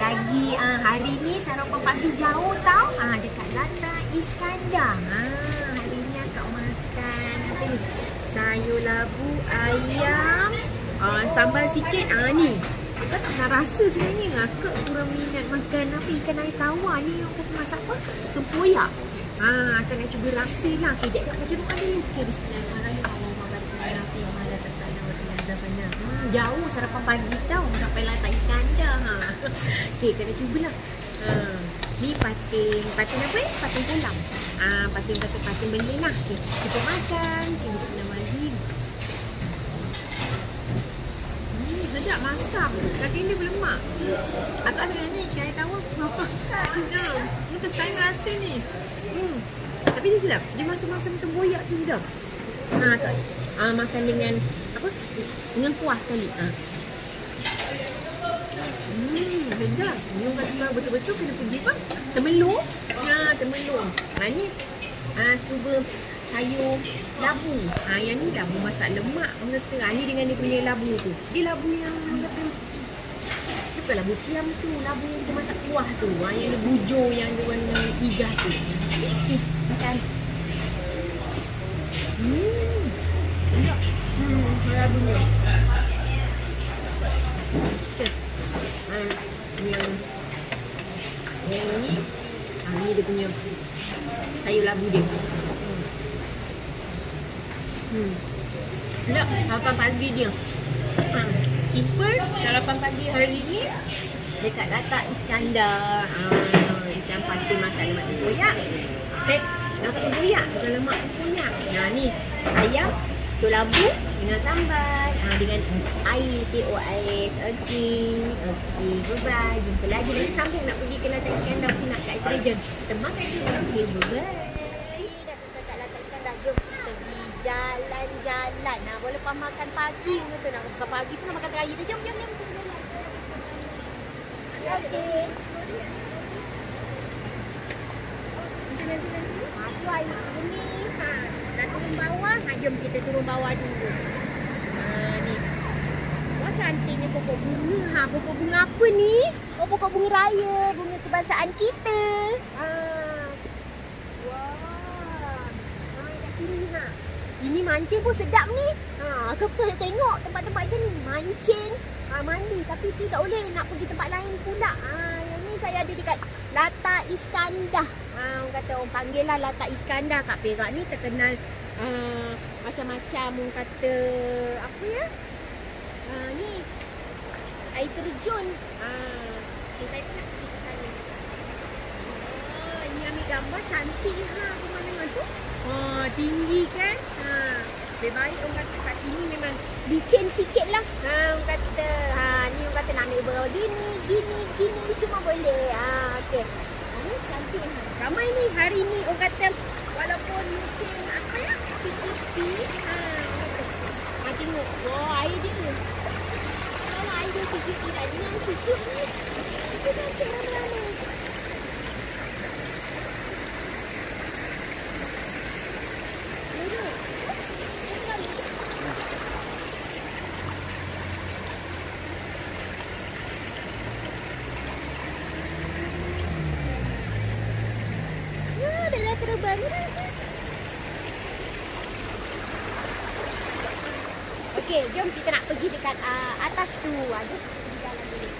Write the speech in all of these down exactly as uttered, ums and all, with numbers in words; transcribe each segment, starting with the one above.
lagi. Ah, hari ni sarapan pagi jauh tau. Ah, dekat Lata Iskandar. Ah, hari ni akak makan apa ni? Sayur labu ayam. Ah, sambal sikit. Ah ni. Akak tak pernah rasa sebenarnya. Akak kurang minat makan apa ikan air tawar ni. Aku masak apa? Tempoyak. Ah, akak nak cuba rasa lah. Okay, jap macam mana dulu. Okay, bismillahirrahmanirrahim. Hmm, jauh sarapan pagi tau sampai Lata Iskandar. Ha. Okey, kena cubalah. Ha. Ni patin, patin apa eh? Patin pulang. Ah, ha, patin patin patin benda lah. Okey, kita makan. Okey, bismillahirrahmanirrahim. Ni sedap masak. Kaki dia berlemak. Akak ada ni ikan tawar. Apa? Sedap. Ni kesan rasa ni. Hmm. Tapi dia sedap. Dia masak-masak tempoyak tu sedap. Ha, akak ah, makan dengan apa? Dengan kuah sekali. Ha. Hmm, sedap. Ni orang kata betul-betul kena pergi apa? Temelur. Ha, temelur. Ha, ni ha, cuba sayur labu. Ha, yang ni labu masak lemak. Orang kata, ha, ni dengan dia punya labu tu. Dia labu yang orang kata, bukan labu siam tu. Labu yang dia masak kuah tu. Ha, yang dia bujur, yang dia warna hijau tu. Eh, makan. Hmm, sedap. Hmm, labunya. Okay. Ha, yang yang ni, ha, ni dia punya sayur labu dia. Hmm. Hmm. Sedap sarapan pagi dia. Ha, simple sarapan pagi hari ni dekat Lata Iskandar. Ha, ikan patin masak lemak tempoyak. Okay. Masak tempoyak bukan lemak tempoyak. Nah ni ayam sayur labu dengan sambal, ha, dengan air T O S. Okey. Okey, bye-bye. Jumpa lagi nanti sambung nak pergi ke Lata Iskandar nak kat Iskandar. Teman kat sini. Okey, bye-bye. Dah sampai kat Lata Iskandar. Jom kita pergi jalan-jalan. Nah, boleh lepas makan pagi tu nak makan pagi pun nak makan raya dah. Jom, jom, jom. Okey. Nanti-nanti. Ha, tu air ni. Ha, dah turun bawah. Ha, jom kita turun bawah dulu. Ha, ni. Wah, cantiknya pokok bunga. Ha, pokok bunga apa ni? Oh, pokok bunga raya. Bunga kebangsaan kita. Ha. Wah. Ha, kat sini ha. Ini mancing pun sedap ni. Ha, aku pernah tengok tempat-tempat macam ni. Mancing. Ha, mandi. Tapi tidak boleh nak pergi tempat lain pula. Ha, yang ni saya ada dekat Lata Iskandar. Ha, orang kata orang panggil lah Lata Iskandar. Kat Perak ni terkenal uh, macam-macam orang kata apa ya? Uh, ni air terjun. Ha, okay, saya pun nak pergi ke sana. Oh, ini ambil gambar cantik ha pemandangan tu. Oh, tinggi kan? Ha, lebih baik orang kata kat sini memang licin sikit lah. Ha, orang kata ha, ni orang kata nak naik bawah gini, gini, gini semua boleh. Ha, okey. Ini cantik. Ramai ni hari ni orang kata walaupun musim apa ya? P K P. Ha, ha tengok. Wah, air dia. Kalau air dia sejuk tidak dengan sejuk ni. Itu cantik ramai-ramai. Okey, jom kita nak pergi dekat uh, atas tu. Ada pergi jalan dulu.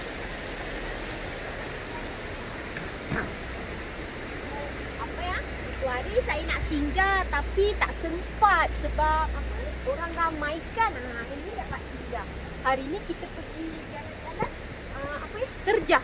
Apa ya? Itu hari saya nak singgah tapi tak sempat sebab apa? Orang ramai kan. Ha, hari ni dapat singgah. Hari ni kita pergi jalan-jalan uh, apa ya? Terjah.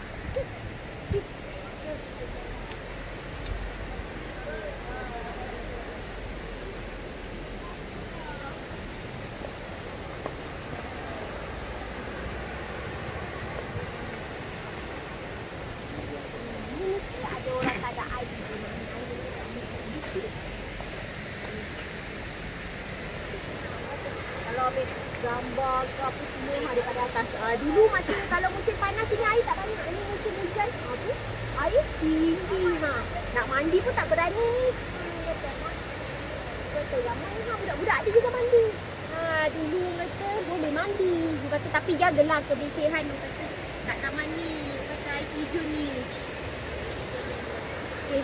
Gambar ke apa semua ada pada atas. Uh, dulu masa kalau musim panas sini air tak banyak. Ini musim hujan. Apa? Air tinggi ha. Nak mandi pun tak berani ni. Hmm, betul ramai ha budak-budak ada juga mandi. Ha dulu kata boleh mandi. Kata tapi jagalah kebersihan kata. Tak nak mandi kata air hijau ni. Okey.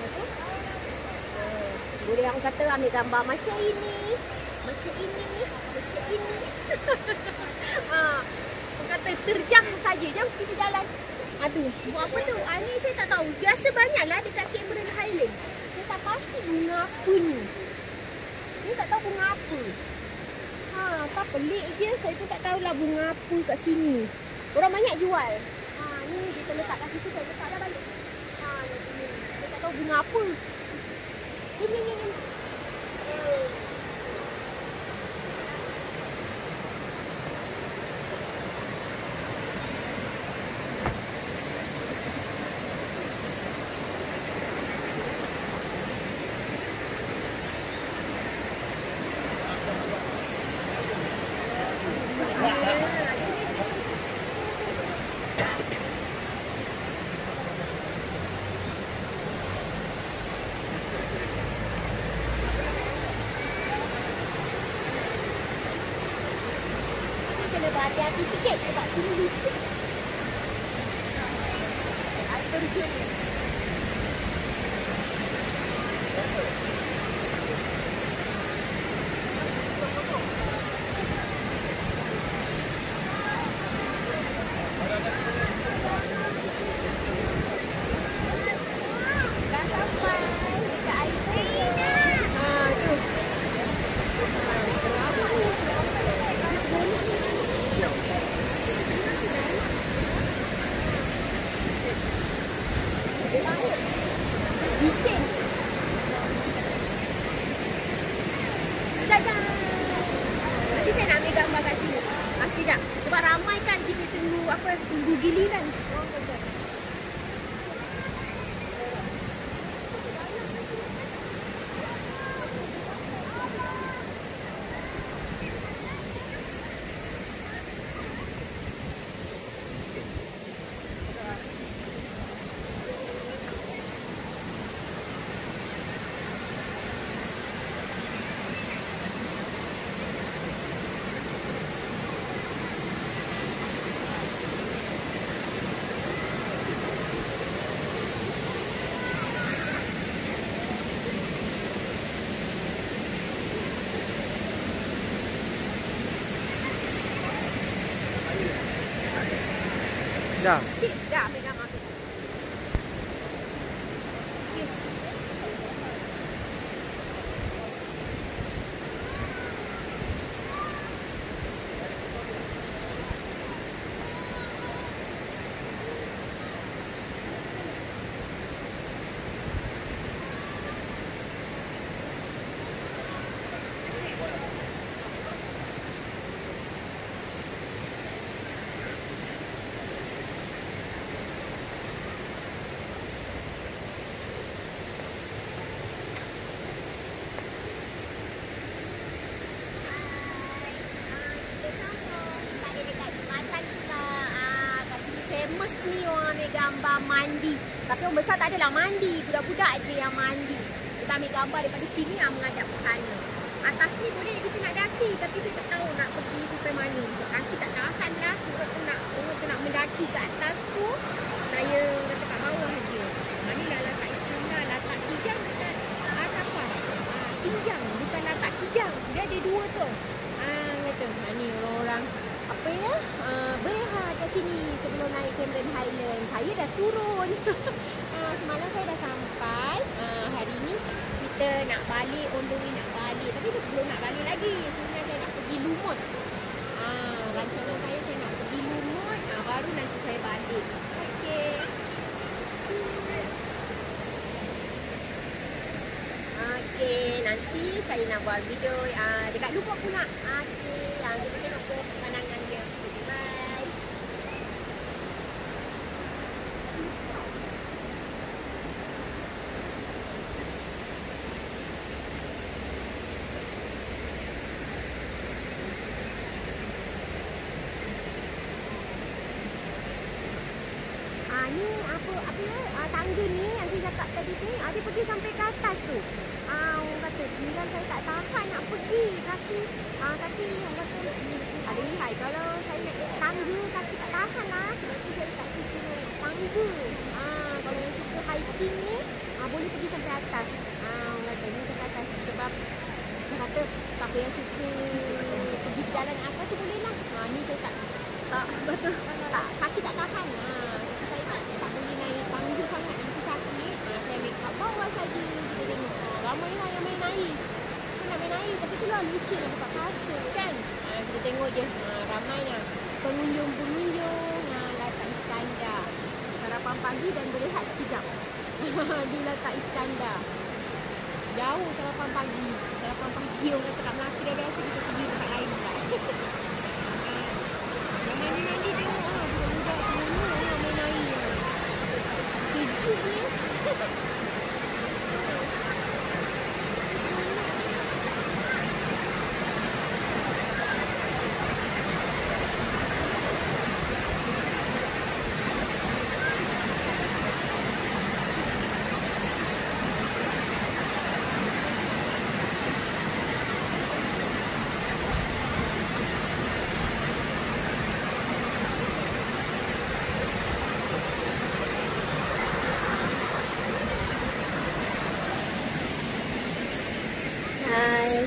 Boleh orang kata ambil gambar macam ini. Macam ini. Macam ini. Ha. Orang kata terjang saja. Jom kita jalan. Aduh, buat apa tu? Ah, ni saya tak tahu. Biasa banyaklah dekat Cameron Highland. Saya tak pasti bunga apa ni. Saya tak tahu bunga apa. Ha, apa pelik je. Saya pun tak tahulah bunga apa kat sini. Orang banyak jual. Ha, ni kita letak kat situ. Saya letak dah balik. Ha, ni. Saya tak tahu bunga apa. Jom, jom, jom. Hati-hati sikit sebab sini licin. Air terjun ni. Dah sampai dekat air terjun. Ha, tu. Licin. Sekejap. Nanti saya nak ambil gambar kat sini. Ah, sekejap. Sebab ramai kan kita tunggu apa, tunggu giliran. Dah. Cik, dah ambil gambar tu. Famous ni orang ambil gambar mandi. Tapi orang besar tak adalah mandi. Budak-budak je yang mandi. Kita ambil gambar daripada sini yang menghadap ke sana. Atas ni boleh kita nak daki. Tapi saya tak tahu nak pergi sampai mana. Kaki tak tahan lah. Orang tu nak, orang tu nak mendaki ke atas tu. Saya kata kat bawah je. Mana lah latak Iskandar. Latak Kijang dekat atas apa? Ah, Kijang. Bukan latak Kijang. Dia ada dua tu. Ah, kata. Ah, ni orang-orang. Apa ya? Uh, berehat kat sini sebelum naik Cameron Highland. Saya dah turun. uh, semalam saya dah sampai. Uh, hari ni kita nak balik, on the way nak balik. Tapi kita belum nak balik lagi. Sebenarnya saya nak pergi Lumut. Uh, rancangan saya saya nak pergi Lumut. Uh, baru nanti saya balik. Okey. Okey, nanti saya nak buat video uh, dekat Lumut pula. Okey, uh, kita tengok pemandangan dia. Bye. Ah, ni apa apa ya? Ah, tangga ni yang saya cakap tadi tu, ah, dia pergi sampai ke atas tu. Ah, orang kata bila saya tak tahan nak pergi kaki, ah, kaki orang kata ada lihai kalau saya naik tangga kaki tak tahan lah. Sebab tu saya tak suka naik tangga. kata siapa yang suka pergi berjalan atas tu boleh lah. Ha, ni saya tak tak betul. Tak, kaki tak tahan. Ha, saya tak, tak boleh naik tangga sangat nanti sakit. Ha, saya ambil kat bawah saja. Kita tengok. Ha, ramai lah yang main air. Kan nak main air tapi tu lah licin lah buka kasut kan. Ha, kita tengok je. Ha, ramai lah pengunjung-pengunjung. Ha, Latak Iskandar. Sarapan pagi dan berehat sekejap. Di Latak Iskandar. Jauh sarapan pagi. Sarapan pagi orang kata kat Melaka dah biasa kita pergi tempat lain pula. Yang mandi-mandi tengok lah. Budak-budak semua orang main air. Sejuk ni. Hai.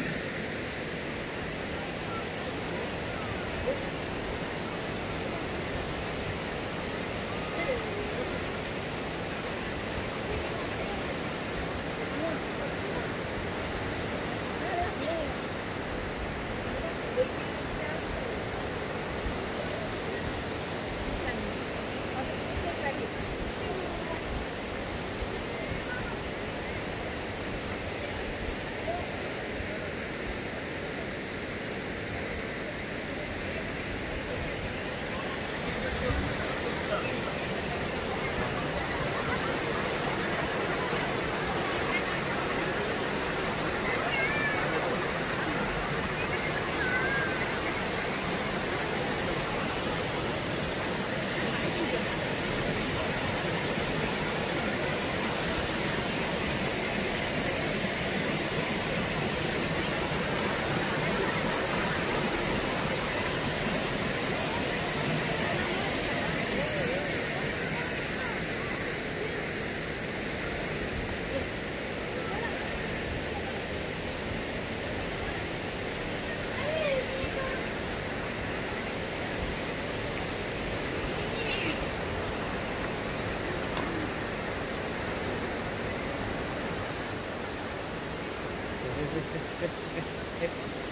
Eh, eh, eh, eh, eh.